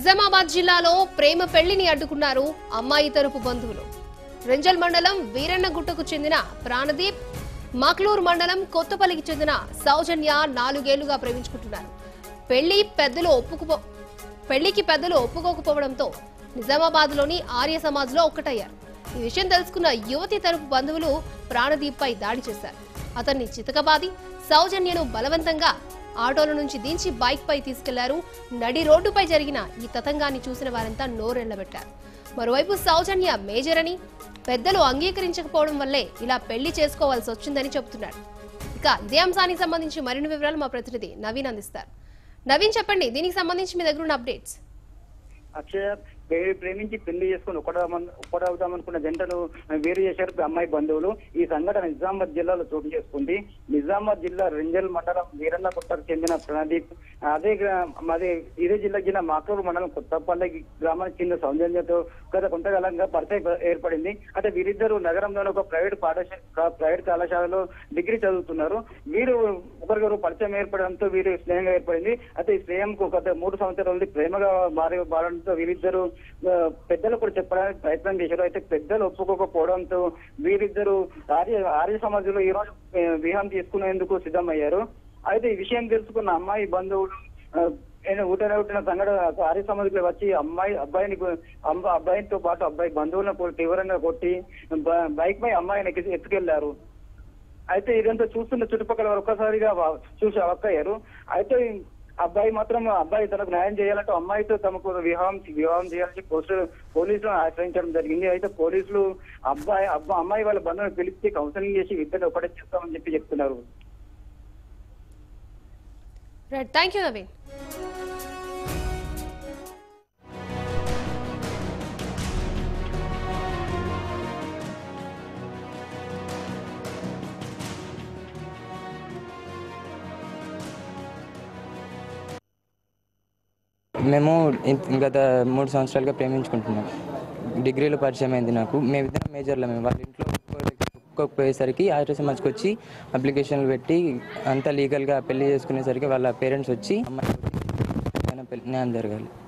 నిజామాబాద్ జిల్లాలో ప్రేమ పెళ్లిని అడ్డుకున్నారు అమ్మాయి తరపు బంధువులు. రెంజల్ మండలం వీరన్నగుట్టకు చెందిన ప్రాణదీప్, మక్లూర్ మండలం కొత్తపల్లికి చెందిన సౌజన్య 4 ఏళ్లుగా ప్రేమించుకుంటున్నారు. పెళ్లికి పెద్దలు ఒప్పుకోకపోవడంతో నిజామాబాద్ లోని ఆర్య సమాజ్ లో ఒక్కటయ్యారు. ఈ విషయం తెలుసుకున్న యువతి తరపు బంధువులు ప్రాణదీప్ పై దాడి చేశారు. అతన్ని చితకబాది సౌజన్యను బలవంతంగా ఆటోల నుంచి దించి బైక్ పై తీసుకెళ్లారు. నడి రోడ్డుపై జరిగిన ఈ తతంగాన్ని చూసిన వారంతా నోరెళ్లబెట్టారు. మరోవైపు సౌజన్య మేజర్ అని, పెద్దలు అంగీకరించకపోవడం వల్లే ఇలా పెళ్లి చేసుకోవాల్సి వచ్చిందని చెబుతున్నారు. ఇక ఇదే అంశానికి సంబంధించి మరిన్ని వివరాలు మా ప్రతినిధి నవీన్ అందిస్తారు. నవీన్, చెప్పండి, దీనికి సంబంధించి మీ దగ్గర ఉన్న అప్డేట్స్. అక్షయ ప్రేమించి పెళ్లి చేసుకుని ఒక్కడవుదామనుకున్న జంటను వేరు చేశారు అమ్మాయి బంధువులు. ఈ సంఘటన నిజామాబాద్ జిల్లాలో చోటు చేసుకుంది. నిజామాబాద్ జిల్లా రెంజల్ మండలం వీరన్నగుట్టకు చెందిన ప్రణదీప్, ఇదే జిల్లాకు చెందిన మాకూరు మండలం కొత్తపల్లి గ్రామానికి చెందిన సౌజన్యతో గత కొంతకాలంగా పరిచయం ఏర్పడింది. అయితే వీరిద్దరు నగరంలోని ఒక ప్రైవేట్ కళాశాలలో డిగ్రీ చదువుతున్నారు. వీరు ఒకరికొకరు పరిచయం ఏర్పడడంతో వీరు స్నేహంగా ఏర్పడింది. అయితే ఈ స్నేహంకు గత 3 సంవత్సరాల నుండి ప్రేమగా మారడంతో వీరిద్దరు పెద్దలు కూడా చెప్పడానికి ప్రయత్నం చేశారు. అయితే పెద్దలు ఒప్పుకోకపోవడంతో వీరిద్దరు ఆర్య సమాజంలో ఈ రోజు వివాహం తీసుకునేందుకు సిద్ధమయ్యారు. అయితే ఈ విషయం తెలుసుకున్న అమ్మాయి బంధువులు ఊటిన సంఘటన ఆర్య సమాజంలో వచ్చి అబ్బాయితో పాటు అబ్బాయి బంధువులను తీవ్రంగా కొట్టి బైక్ పై అమ్మాయిని ఎత్తుకెళ్లారు. అయితే ఇదంతా చూస్తున్న చుట్టుపక్కల ఒక్కసారిగా చూసి అవక్కయ్యారు. అయితే అబ్బాయి తనకు న్యాయం చేయాలంటే అమ్మాయితో తమకు వివాహం చేయాలని పోలీసులను ఆశ్రయించడం జరిగింది. అయితే పోలీసులు అమ్మాయి వాళ్ళ బంధువులను పిలిచి కౌన్సిలింగ్ చేసి ఇద్దరు ఒకటే చేస్తామని చెప్తున్నారు. Thank you Naveen. మేము గత 3 సంవత్సరాలుగా ప్రేమించుకుంటున్నాం. డిగ్రీలో పరిచయం అయింది నాకు. మేమిద్దరం మేజర్లో. వాళ్ళ ఇంట్లో ఒప్పుకోకపోయేసరికి ఆర్య సమాజ్కి వచ్చి అప్లికేషన్లు పెట్టి అంతా లీగల్గా పెళ్లి చేసుకునేసరికి వాళ్ళ పేరెంట్స్ వచ్చి అమ్మాయి న్యాయం జరగాలి.